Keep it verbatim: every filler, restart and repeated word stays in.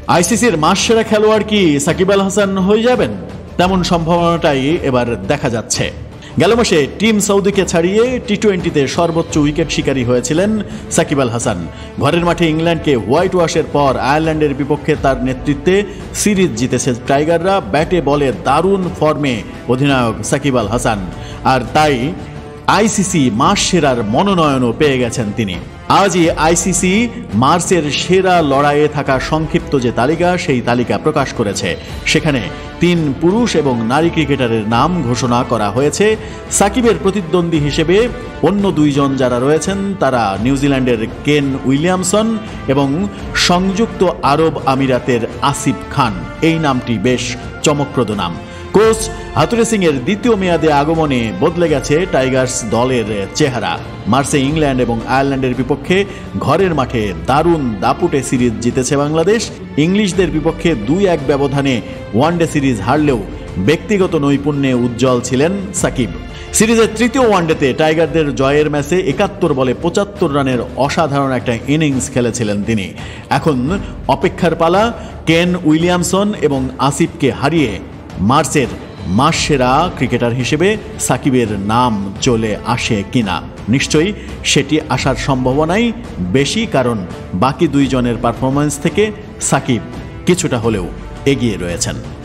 আইসিসির মাস সেরা খেলোয়াড় কি সাকিব আল হাসান হয়ে যাবেন? তেমন সম্ভাবনাটাই এবার দেখা যাচ্ছে। গেল মাসে টিম সৌদিকে ছাড়িয়ে টি টোয়েন্টিতে সর্বোচ্চ উইকেট শিকারী হয়েছিলেন সাকিব আল হাসান। ঘরের মাঠে ইংল্যান্ডকে হোয়াইট ওয়াশের পর আয়ারল্যান্ডের বিপক্ষে তার নেতৃত্বে সিরিজ জিতেছে টাইগাররা। ব্যাটে বলে দারুণ ফর্মে অধিনায়ক সাকিব আল হাসান, আর তাই আইসিসি মাস সেরার মনোনয়নও পেয়ে গেছেন তিনি। আজই আইসিসি মার্চের সেরা লড়াইয়ে থাকা সংক্ষিপ্ত যে তালিকা, সেই তালিকা প্রকাশ করেছে। সেখানে তিন পুরুষ এবং নারী ক্রিকেটারের নাম ঘোষণা করা হয়েছে। সাকিবের প্রতিদ্বন্দ্বী হিসেবে অন্য দুইজন যারা রয়েছেন তারা নিউজিল্যান্ডের কেন উইলিয়ামসন এবং সংযুক্ত আরব আমিরাতের আসিফ খান। এই নামটি বেশ চমকপ্রদ নাম। কোচ হাতুরে সিং এর দ্বিতীয় মেয়াদে আগমনে বদলে গেছে টাইগার্স দলের চেহারা। মার্চে ইংল্যান্ড এবং আয়ারল্যান্ডের বিপক্ষে ঘরের মাঠে দারুণ দাপুটে সিরিজ জিতেছে বাংলাদেশ। ইংলিশদের বিপক্ষে দুই এক ব্যবধানে ওয়ানডে সিরিজ হারলেও ব্যক্তিগত নৈপুণ্যে উজ্জ্বল ছিলেন সাকিব। সিরিজের তৃতীয় ওয়ানডেতে টাইগারদের জয়ের ম্যাচে একাত্তর বলে পঁচাত্তর রানের অসাধারণ একটা ইনিংস খেলেছিলেন তিনি। এখন অপেক্ষার পালা কেন উইলিয়ামসন এবং আসিফকে হারিয়ে মার্চের মাস সেরা ক্রিকেটার হিসেবে সাকিবের নাম চলে আসে কিনা। নিশ্চয়ই সেটি আসার সম্ভাবনাই বেশি, কারণ বাকি দুইজনের পারফরম্যান্স থেকে সাকিব কিছুটা হলেও এগিয়ে রয়েছেন।